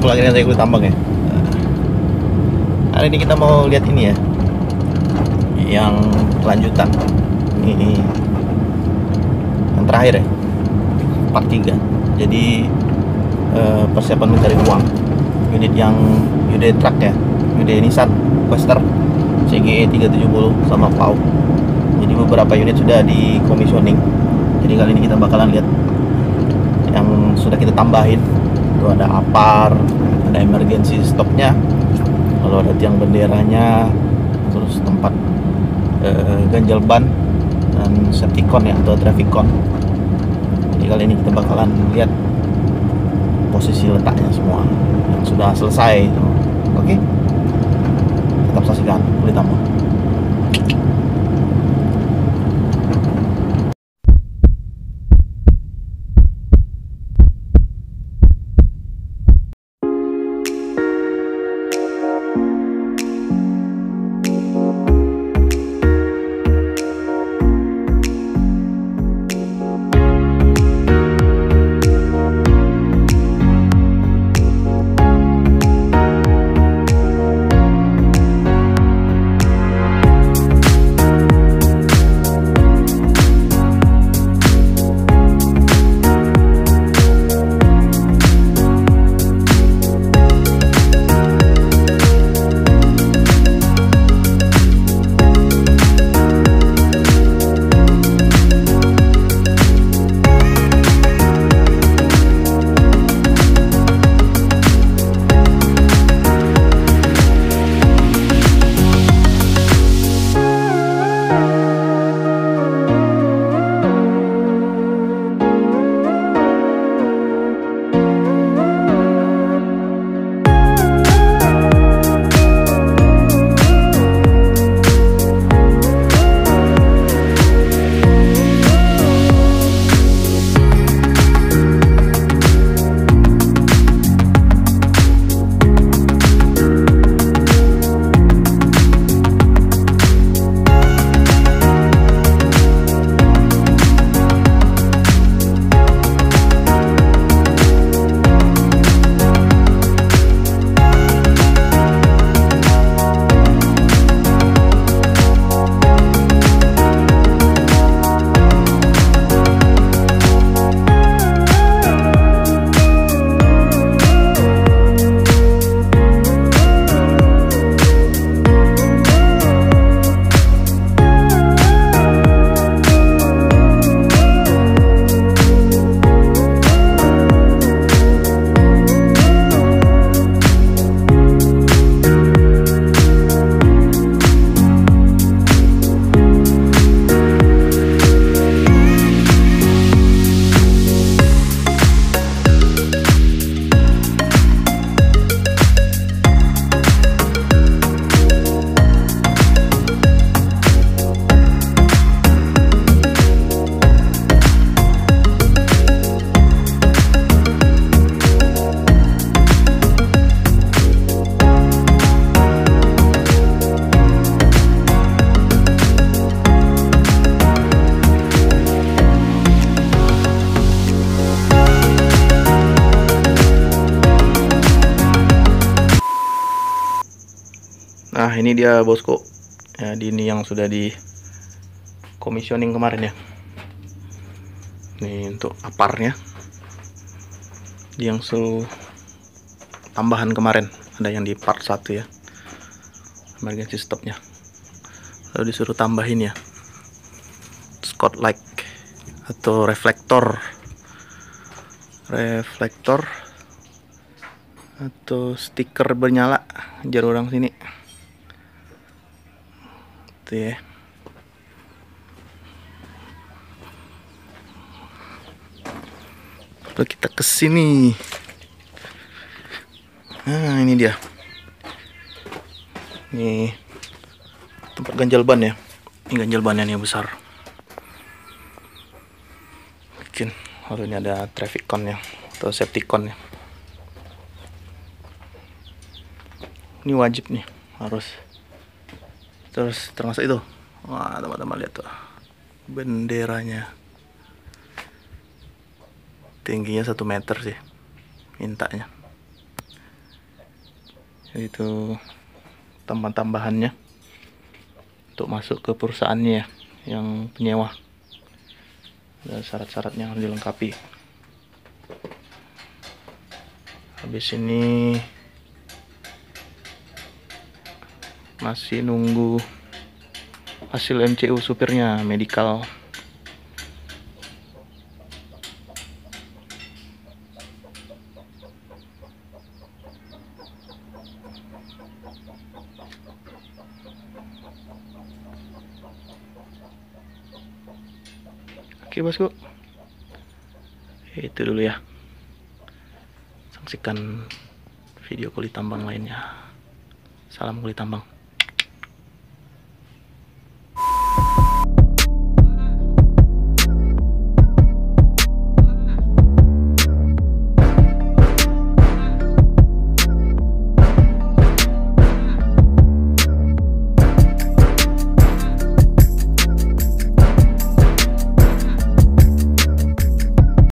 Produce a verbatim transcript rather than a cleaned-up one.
Ketemu lagi dengan saya Kulit Tambang ya. Hari ini kita mau lihat ini ya, yang lanjutan. Ini yang terakhir ya, part tiga. Jadi eh, persiapan mencari uang. Unit yang Hyundai Truck ya, Hyundai Nissan Quester C G E tiga tujuh nol sama P A U. Jadi beberapa unit sudah di commissioning. Jadi kali ini kita bakalan lihat yang sudah kita tambahin. Itu ada apar, ada emergency stopnya, lalu ada tiang benderanya, terus tempat eh, ganjal ban dan safety cone ya, atau traffic cone. Jadi kali ini kita bakalan lihat posisi letaknya semua yang sudah selesai. Oke, tetap saksikan Kulit Tambang. Nah ini dia bosku ya, ini yang sudah di commissioning kemarin ya. Ini untuk aparnya, yang seluruh tambahan kemarin, ada yang di part satu ya, emergency stopnya. Lalu disuruh tambahin ya Scott light atau reflektor reflektor atau stiker bernyala jarum orang sini tuh ya. Lalu kita ke sini. Nah, ini dia. Ini tempat ganjal ban ya. Ini ganjal ban yang besar. Bikin. Lalu ini ada traffic cone ya, atau safety cone ya. Ini wajib nih, harus. Terus termasuk itu. Wah, teman-teman lihat tuh. Benderanya. Tingginya satu meter sih mintanya. Itu tambahan-tambahannya untuk masuk ke perusahaannya ya, yang penyewa. Ada syarat-syaratnya harus dilengkapi. Habis ini masih nunggu hasil M C U supirnya, medical. Oke bosku, itu dulu ya. Saksikan video kulit tambang lainnya. Salam kulit tambang.